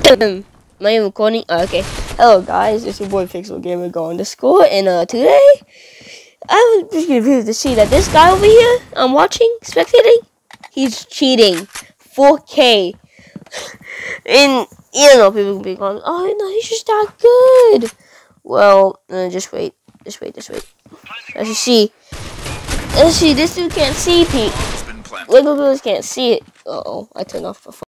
Am I recording? Okay. Hello guys, it's your boy Pixel Gamer going to school, and today I was just gonna to see that this guy over here I'm watching, spectating, he's cheating 4K. And you know people can be going, oh no, he's just that good. Well, just wait. As you see, this dude can't see Pete. Little dudes can't see it. Uh oh, I turned off the phone.